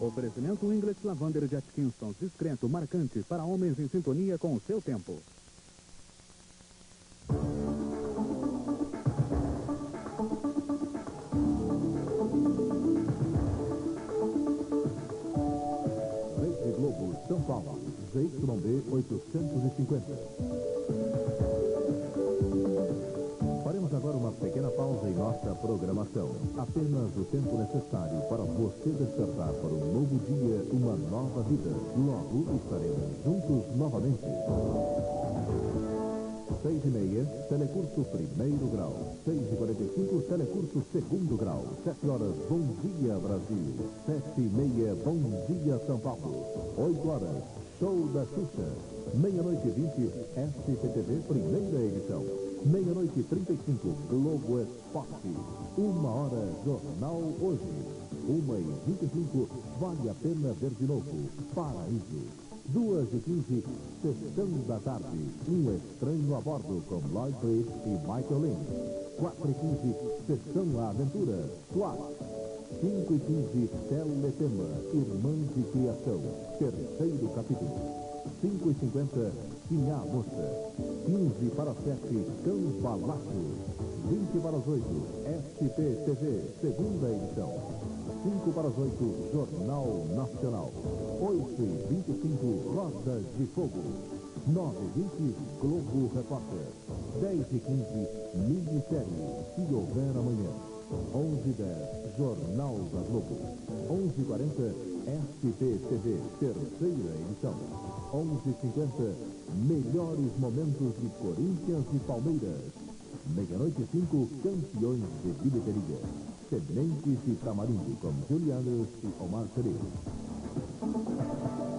Oferecimento English Lavender de Atkinson, discreto, marcante, para homens em sintonia com o seu tempo. Rede Globo, São Paulo, ZYB 850. Faremos agora uma pequena pausa em nossa programação. Apenas o tempo necessário para você despertar para um novo dia, uma nova vida. Logo estaremos juntos novamente. 6h30, telecurso primeiro grau. 6h45, telecurso segundo grau. 7 horas, Bom Dia Brasil. 7h30, Bom Dia São Paulo. 8 horas, Show da Xuxa. 00:20, SPTV, primeira edição. 00:35, Globo Esporte. 1 hora, Jornal Hoje. 1h25, Vale a Pena Ver de Novo, Paraíso. 2h15, Sessão da Tarde. Um Estranho a Bordo, com Lloyd Bridge e Michael Lynn. 4h15, Sessão à Aventura, SWAT. 5h15, Teletema, Irmãs de Criação, terceiro capítulo. 5h50, Sinhá Moça. 15 para as 7, Cão Balaço. 20 para as 8, SPTV, segunda edição. 5 para as 8, Jornal Nacional. 8h25, Rodas de Fogo. 9h20, Globo Repórter. 10h15, minissérie Se Houver Amanhã. 11h10, Jornal da Globo. 11h40, SPTV, terceira edição. 11h50, melhores momentos de Corinthians e Palmeiras. 00:05, campeões de bilheteria. Sementes e Tamarindo, com Julianos e Omar Feliz.